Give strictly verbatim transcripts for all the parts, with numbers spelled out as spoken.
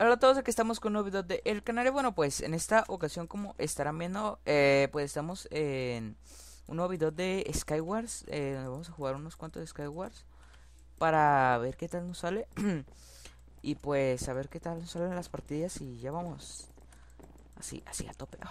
Hola a todos, aquí estamos con un nuevo video de El Canario. Bueno, pues en esta ocasión, como estarán viendo, eh, pues estamos en un nuevo video de Skywars. Eh, vamos a jugar unos cuantos de Skywars para ver qué tal nos sale. Y pues a ver qué tal nos salen las partidas y ya vamos así, así a tope.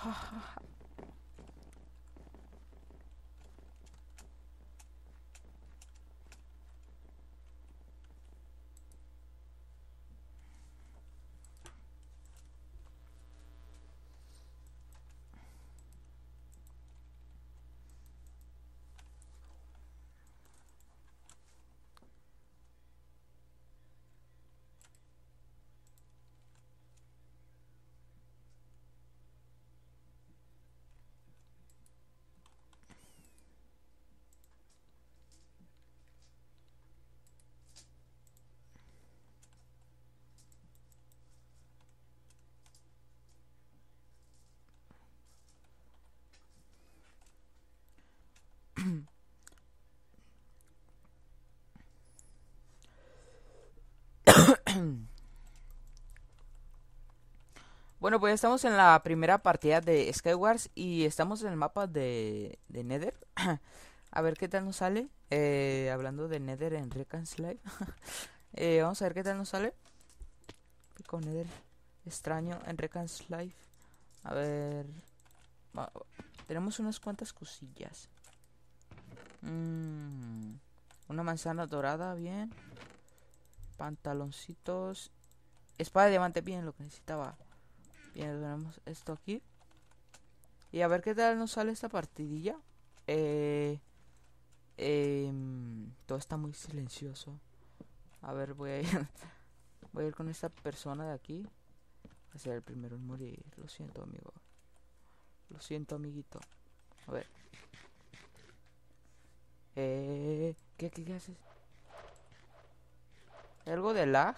Bueno, pues estamos en la primera partida de Skywars y estamos en el mapa de, de Nether. A ver qué tal nos sale. Eh, hablando de Nether en Recans Live. Eh, vamos a ver qué tal nos sale. Pico Nether extraño en Recans Live. A ver. va- Tenemos unas cuantas cosillas. Mm, una manzana dorada, bien. Pantaloncitos. Espada de diamante, bien, lo que necesitaba. Bien, tenemos esto aquí. Y a ver qué tal nos sale esta partidilla. Eh, em, todo está muy silencioso. A ver, voy a ir, voy a ir con esta persona de aquí. Va a ser el primero en morir. Lo siento, amigo. Lo siento, amiguito. A ver. Eh, ¿qué, qué, qué haces? ¿Hay algo de lag?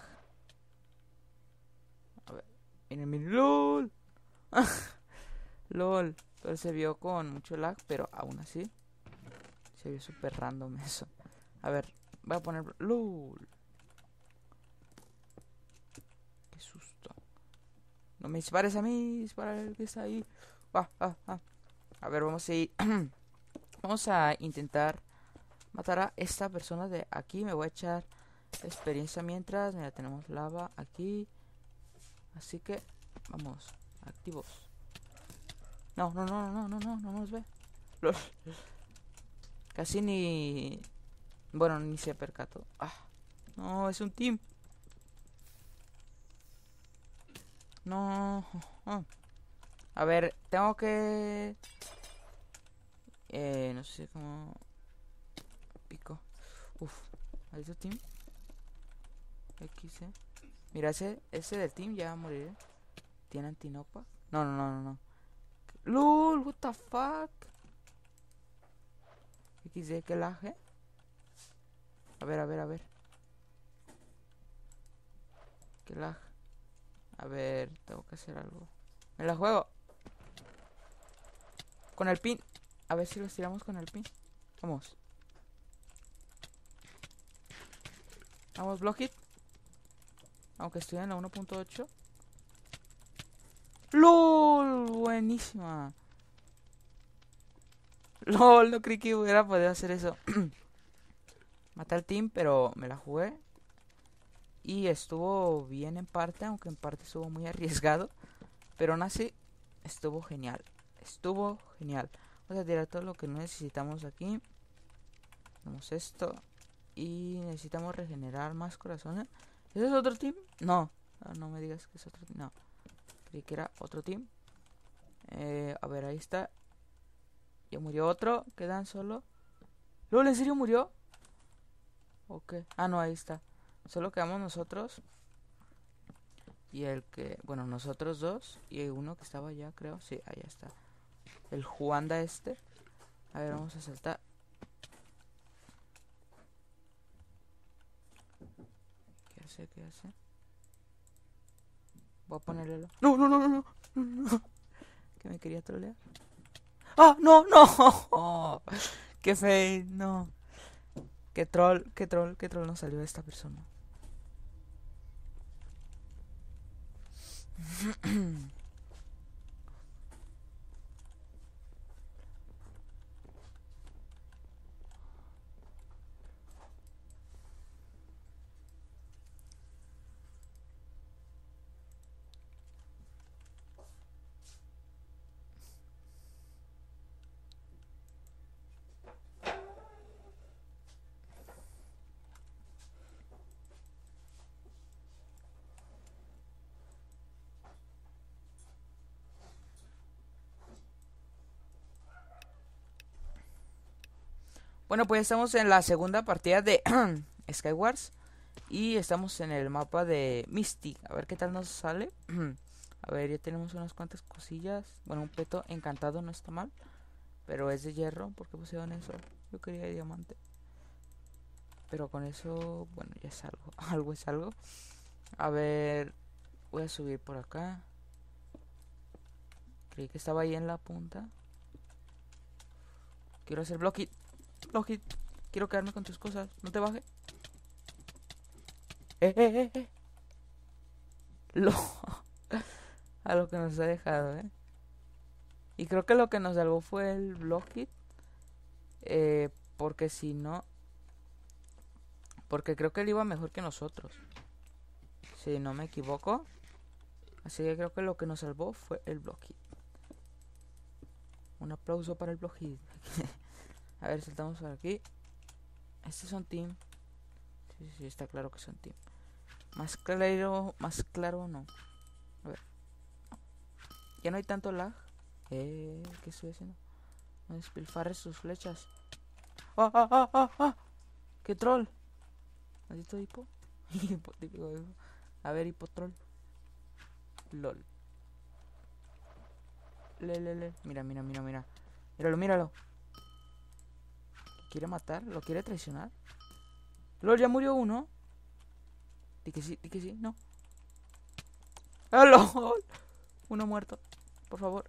A ver. Miren, miren. ¡Lol! ¡Lol! Pero se vio con mucho lag, pero aún así se vio súper random eso. A ver, voy a poner... ¡Lol! ¡Qué susto! No me dispares a mí, dispara el que está ahí. Ah, ah, ah. A ver, vamos a ir... vamos a intentar matar a esta persona de aquí. Me voy a echar experiencia mientras. Mira, tenemos lava aquí. Así que, vamos, activos. No, no, no, no, no, no, no nos ve. Lol. Casi ni... Bueno, ni se percató. Ah, no, es un team. No. Ah. A ver, tengo que... Eh, no sé cómo... Pico. Uf, ¿hay otro team? X, eh. Mira, ese, ese del team ya va a morir, ¿eh? ¿Tiene antinopa? No, no, no, no, no. LOL, what the fuck. X D, que laje. A ver, a ver, a ver. Que lag. A ver, tengo que hacer algo. Me la juego. Con el pin. A ver si los tiramos con el pin. Vamos. Vamos, block it. Aunque estoy en la uno punto ocho. LOL, buenísima. LOL, no creí que hubiera podido hacer eso. Maté al team, pero me la jugué. Y estuvo bien en parte, aunque en parte estuvo muy arriesgado. Pero aún así, estuvo genial. Estuvo genial. Vamos a tirar todo lo que no necesitamos aquí. Tenemos esto. Y necesitamos regenerar más corazones. ¿Ese es otro team? No. No, no me digas que es otro team. No. Creí que era otro team. Eh, a ver, ahí está. Ya murió otro. Quedan solo. ¿Lol, en serio murió? Ok. Ah, no, ahí está. Solo quedamos nosotros. Y el que... Bueno, nosotros dos. Y uno que estaba allá, creo. Sí, allá está. El Juanda este. A ver, vamos a saltar. ¿Qué hace? ¿Qué hace? Voy a ponerle... Lo... No, no, no, no, no. No, no. Que me quería trolear. ¡Ah, no, no! ¡Qué feo! No. ¡Qué troll, qué troll, qué troll nos salió esta persona! Bueno, pues estamos en la segunda partida de Skywars. Y estamos en el mapa de Mystic. A ver qué tal nos sale. A ver, ya tenemos unas cuantas cosillas. Bueno, un peto encantado no está mal. Pero es de hierro. ¿Por qué pusieron eso? Yo quería diamante. Pero con eso, bueno, ya es algo. Algo es algo. A ver, voy a subir por acá. Creí que estaba ahí en la punta. Quiero hacer block it. Block it. Quiero quedarme con tus cosas. No te bajes. Eh, eh, eh, eh. Lo... a lo que nos ha dejado, eh. Y creo que lo que nos salvó fue el block it. Eh, porque si no... Porque creo que él iba mejor que nosotros. Si no me equivoco. Así que creo que lo que nos salvó fue el block it. Un aplauso para el block it. A ver, saltamos por aquí. Estos son team. Sí, sí, está claro que son team. Más claro, más claro no. A ver. Ya no hay tanto lag. Eh, ¿qué estoy haciendo? No despilfarres sus flechas. ¡Ah, ah, ah, ah, ah! ¡Qué troll! ¿Maldito hipo? Hipo, típico hipo. A ver, hipo troll. LOL. Le, le, le. Mira, mira, mira, mira. Míralo, míralo. ¿Quiere matar? ¿Lo quiere traicionar? LOL, ya murió uno. Di que sí, di que sí, no. ¡Ah, LOL! Uno muerto. Por favor.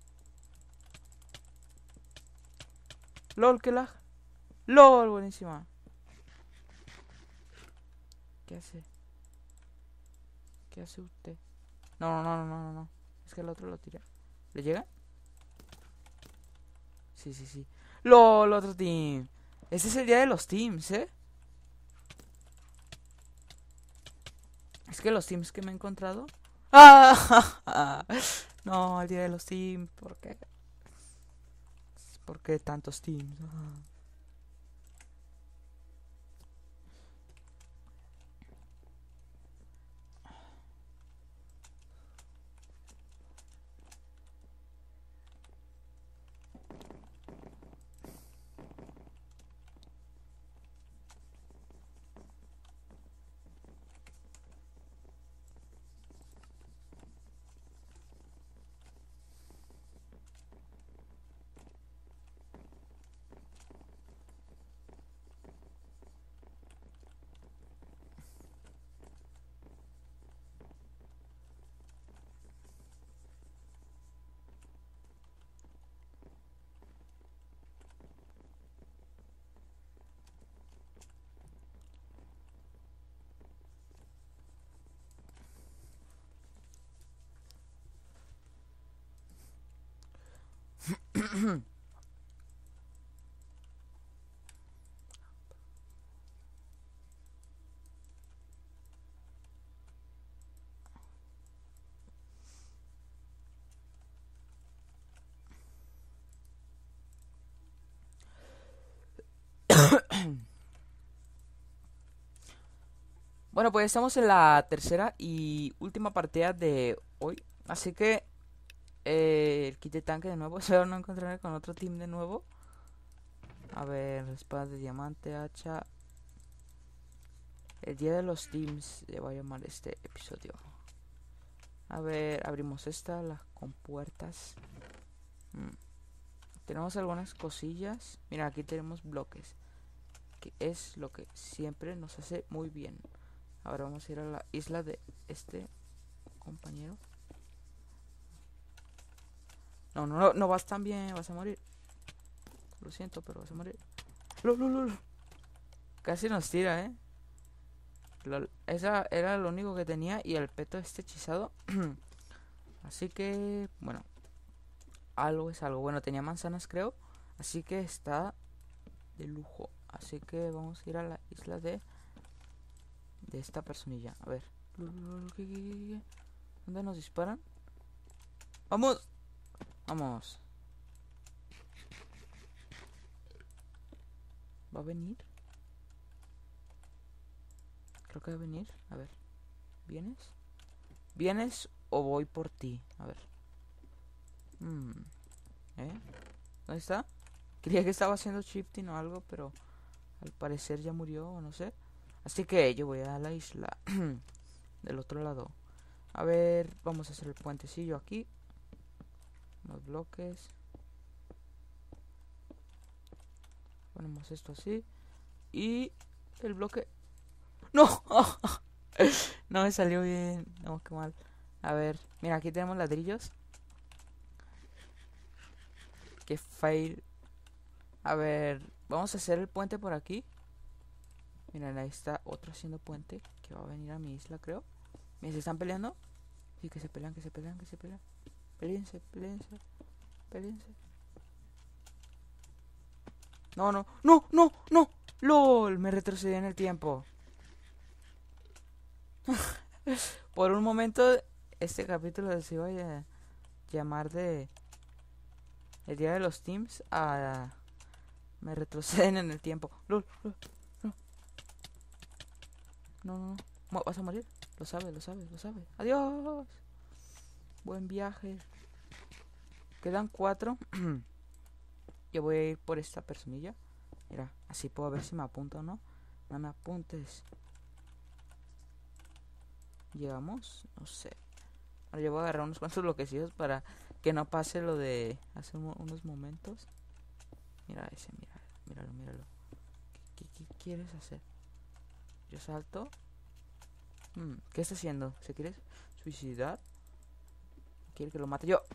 LOL, qué lag. LOL, buenísima. ¿Qué hace? ¿Qué hace usted? No, no, no, no, no, no. Es que el otro lo tira. ¿Le llega? Sí, sí, sí. LOL, otro team. Este es el día de los teams, ¿eh? Es que los teams que me he encontrado... ¡Ah! No, el día de los teams. ¿Por qué? ¿Por qué tantos teams? Ah. Bueno, pues estamos en la tercera y última partida de hoy. Así que eh, el kit de tanque de nuevo. Espero no encontrarme con otro team de nuevo. A ver, espada de diamante, hacha. El día de los teams le voy a llamar este episodio. A ver, abrimos esta, las compuertas. Mm. Tenemos algunas cosillas. Mira, aquí tenemos bloques. Que es lo que siempre nos hace muy bien. Ahora vamos a ir a la isla de este compañero. No, no, no, no vas tan bien, vas a morir. Lo siento, pero vas a morir. Lol, lol, lol. Casi nos tira, eh. Lol. Esa era lo único que tenía y el peto este hechizado. Así que, bueno, algo es algo. Bueno, tenía manzanas, creo. Así que está de lujo. Así que vamos a ir a la isla de de esta personilla. A ver. ¿Qué, qué, qué, qué? ¿Dónde nos disparan? ¡Vamos! ¡Vamos! ¿Va a venir? Creo que va a venir. A ver. ¿Vienes? ¿Vienes o voy por ti? A ver. Hmm. ¿Eh? ¿Dónde está? Creía que estaba haciendo shifting o algo, pero al parecer ya murió o no sé. Así que yo voy a la isla del otro lado. A ver, vamos a hacer el puentecillo aquí. Unos bloques. Ponemos esto así. Y el bloque... ¡No! No me salió bien. No, qué mal. A ver, mira, aquí tenemos ladrillos. Qué fail. A ver, vamos a hacer el puente por aquí. Miren, ahí está otro haciendo puente. Que va a venir a mi isla, creo. Miren, ¿se están peleando? Sí, que se pelean, que se pelean, que se pelean. Peleense, peleense, peleense. No, no, no, no, no. LOL, me retrocedí en el tiempo. Por un momento, este capítulo se iba a llamar de el día de los teams a... Me retroceden en el tiempo. LOL, LOL, no. No, no, no. Vas a morir. Lo sabe, lo sabe, lo sabe. Adiós. Buen viaje. Quedan cuatro. Yo voy a ir por esta personilla. Mira, así puedo ver si me apunta o no. No me apuntes. Llegamos, no sé. Ahora yo voy a agarrar unos cuantos bloquecillos para que no pase lo de hace unos momentos. Mira ese, mira, míralo, míralo. ¿Qué, qué, qué quieres hacer? Yo salto. Hmm, ¿qué está haciendo? ¿Se quiere suicidar? ¿Quiere que lo mate yo?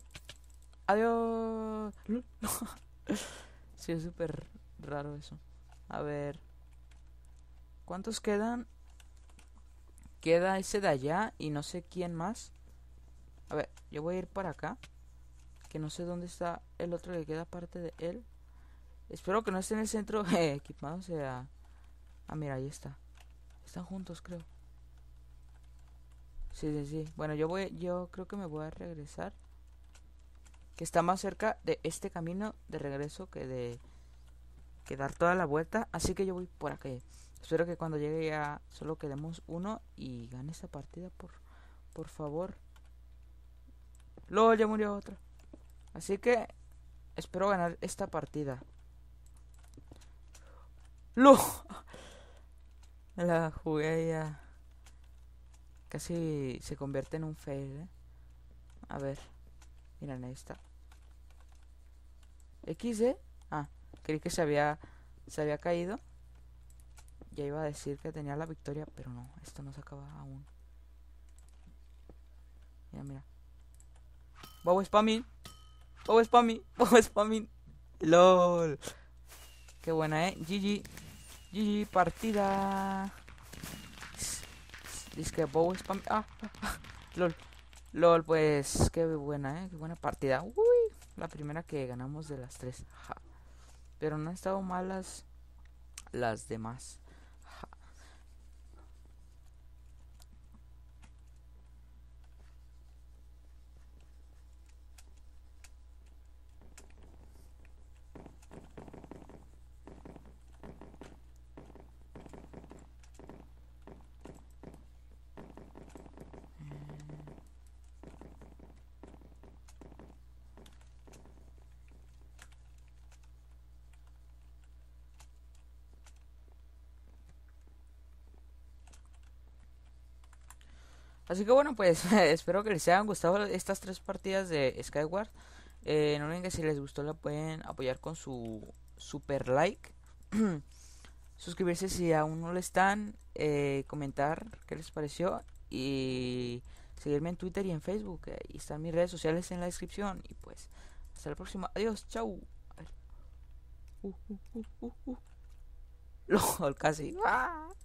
Adiós. Sí, es súper raro eso. A ver. ¿Cuántos quedan? Queda ese de allá y no sé quién más. A ver, yo voy a ir para acá. Que no sé dónde está el otro que queda aparte de él. Espero que no esté en el centro eh, equipándose a... Ah, mira, ahí está. Están juntos, creo. Sí, sí, sí. Bueno, yo voy, yo creo que me voy a regresar. Que está más cerca de este camino de regreso que de... Que dar toda la vuelta. Así que yo voy por acá. Espero que cuando llegue ya solo quedemos uno y gane esta partida, por, por favor. LOL, ya murió otra. Así que espero ganar esta partida. LOL. Me la jugué ya. Casi se convierte en un fail, ¿eh? A ver. Miren, ahí está. X, ¿eh? Ah, creí que se había, se había caído. Ya iba a decir que tenía la victoria, pero no, esto no se acaba aún. Mira, mira. Bow spamming. Bow spamming. Bow spamming. LOL. Qué buena, eh. G G. G G, partida. Dice que Bow spamming. Ah, ah, ah. LOL. LOL, pues qué buena, eh. Qué buena partida. Uy. La primera que ganamos de las tres. Ja. Pero no han estado malas las demás. Ja. Así que bueno, pues espero que les hayan gustado estas tres partidas de Skyward. Eh, no olviden que si les gustó la pueden apoyar con su super like. Suscribirse si aún no lo están. Eh, comentar qué les pareció. Y seguirme en Twitter y en Facebook. Eh, y están mis redes sociales en la descripción. Y pues hasta la próxima. Adiós, chau. Uh, uh, uh, uh, uh. LOL, casi. ¡Ah!